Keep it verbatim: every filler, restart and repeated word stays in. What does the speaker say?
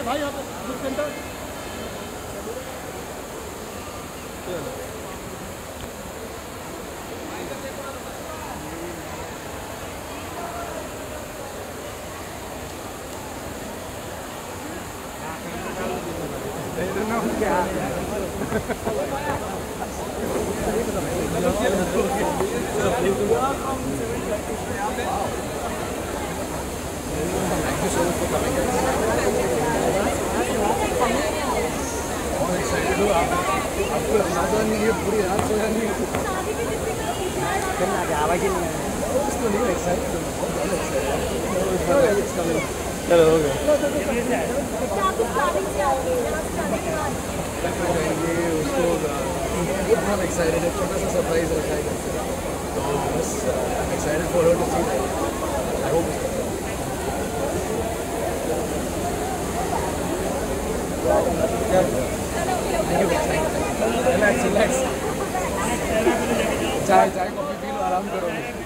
भाई यहाँ पे centre Thank you so much for coming, guys. बहुत excited हूँ आप आपको अंदाजा नहीं है पूरी रात सोया नहीं करना क्या आवाज़ ही नहीं है उसको नहीं excited हूँ बहुत excited चलो हो गया ये उसको बहुत excited है छोटा सा surprise रखा है तो बस excited for her to see that I hope relax relax चाय चाय कॉफी पी लो आराम करो